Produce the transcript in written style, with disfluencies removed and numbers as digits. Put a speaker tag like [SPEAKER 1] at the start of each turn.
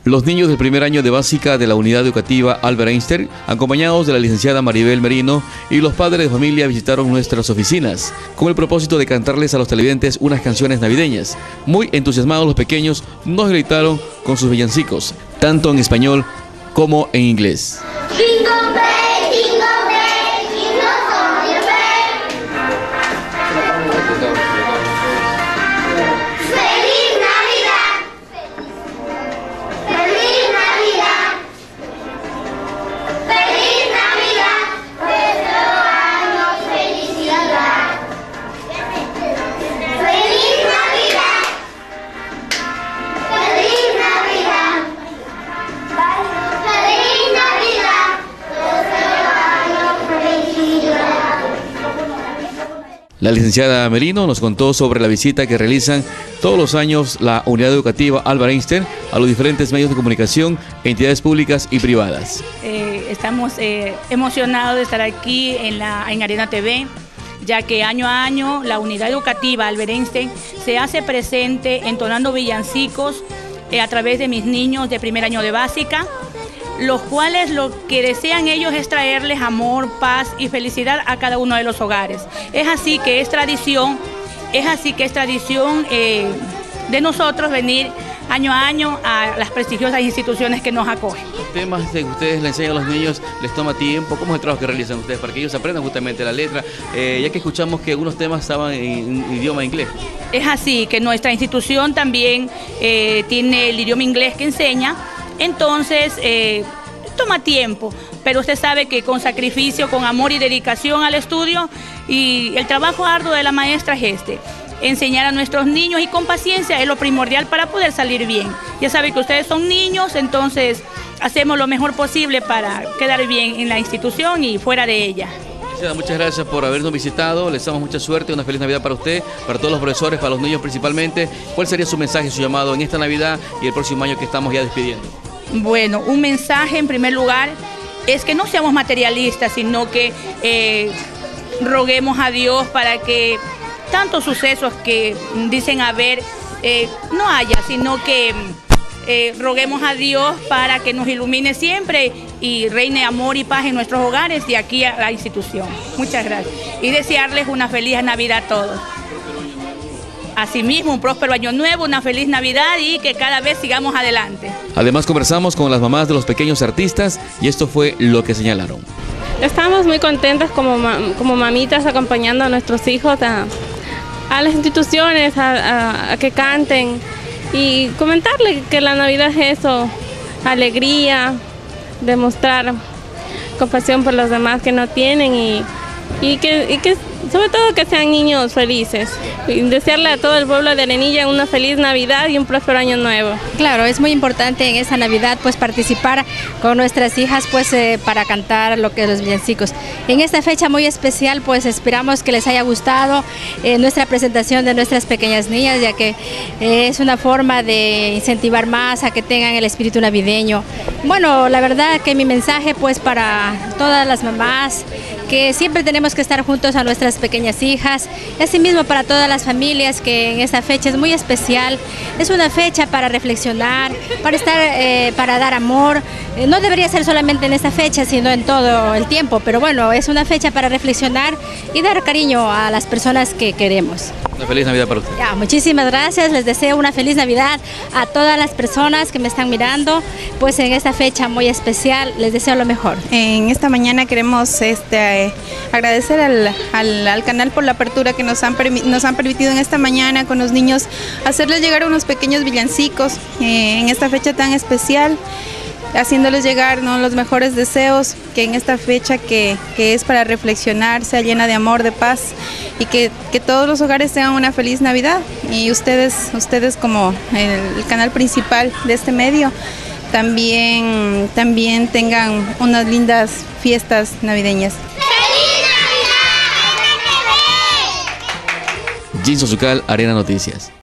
[SPEAKER 1] Los niños del primer año de básica de la unidad educativa Albert Einstein, acompañados de la licenciada Maribel Merino y los padres de familia, visitaron nuestras oficinas con el propósito de cantarles a los televidentes unas canciones navideñas. Muy entusiasmados los pequeños nos gritaron con sus villancicos, tanto en español como en inglés. La licenciada Merino nos contó sobre la visita que realizan todos los años la unidad educativa Albert Einstein a los diferentes medios de comunicación, entidades públicas y privadas.
[SPEAKER 2] Estamos emocionados de estar aquí en Arena TV, ya que año a año la unidad educativa Albert Einstein se hace presente entonando villancicos a través de mis niños de primer año de básica, los cuales lo que desean ellos es traerles amor, paz y felicidad a cada uno de los hogares. Es así que es tradición de nosotros venir año a año a las prestigiosas instituciones que nos acogen.
[SPEAKER 1] Los temas que ustedes le enseñan a los niños les toma tiempo. ¿Cómo es el trabajo que realizan ustedes para que ellos aprendan justamente la letra? Ya que escuchamos que algunos temas estaban en idioma inglés.
[SPEAKER 2] Es así que nuestra institución también tiene el idioma inglés que enseña. Entonces, toma tiempo, pero usted sabe que con sacrificio, con amor y dedicación al estudio, y el trabajo arduo de la maestra es enseñar a nuestros niños, y con paciencia es lo primordial para poder salir bien. Ya sabe que ustedes son niños, entonces hacemos lo mejor posible para quedar bien en la institución y fuera de ella.
[SPEAKER 1] Muchas gracias por habernos visitado, les damos mucha suerte, una feliz Navidad para usted, para todos los profesores, para los niños principalmente. ¿Cuál sería su mensaje, su llamado en esta Navidad y el próximo año que estamos ya despidiendo?
[SPEAKER 2] Bueno, un mensaje en primer lugar es que no seamos materialistas, sino que roguemos a Dios para que tantos sucesos que dicen haber no haya, sino que roguemos a Dios para que nos ilumine siempre y reine amor y paz en nuestros hogares y aquí a la institución. Muchas gracias. Y desearles una feliz Navidad a todos. Asimismo, un próspero año nuevo, una feliz Navidad y que cada vez sigamos adelante.
[SPEAKER 1] Además, conversamos con las mamás de los pequeños artistas y esto fue lo que señalaron.
[SPEAKER 3] Estamos muy contentas como mamitas acompañando a nuestros hijos a las instituciones, a que canten y comentarles que la Navidad es eso, alegría, demostrar compasión por los demás que no tienen y que sobre todo que sean niños felices. Y desearle a todo el pueblo de Arenilla una feliz Navidad y un próspero año nuevo.
[SPEAKER 4] Claro, es muy importante en esta Navidad pues participar con nuestras hijas pues para cantar lo que es los villancicos. En esta fecha muy especial pues esperamos que les haya gustado nuestra presentación de nuestras pequeñas niñas, ya que es una forma de incentivar más a que tengan el espíritu navideño. Bueno, la verdad que mi mensaje pues para todas las mamás, que siempre tenemos que estar juntos a nuestras pequeñas hijas, y asimismo para todas las familias, que en esta fecha es muy especial, es una fecha para reflexionar, para estar, para dar amor. No debería ser solamente en esta fecha, sino en todo el tiempo, pero bueno, es una fecha para reflexionar y dar cariño a las personas que queremos.
[SPEAKER 1] Una feliz Navidad para usted.
[SPEAKER 4] Ya, muchísimas gracias, les deseo una feliz Navidad a todas las personas que me están mirando, pues en esta fecha muy especial, les deseo lo mejor.
[SPEAKER 5] En esta mañana queremos agradecer al canal por la apertura que nos han permitido en esta mañana con los niños, hacerles llegar unos pequeños villancicos en esta fecha tan especial, haciéndoles llegar los mejores deseos, que en esta fecha que es para reflexionar sea llena de amor, de paz, y que todos los hogares tengan una feliz Navidad. Y ustedes como el canal principal de este medio también tengan unas lindas fiestas navideñas.
[SPEAKER 1] Jinso Zucal, Arena Noticias.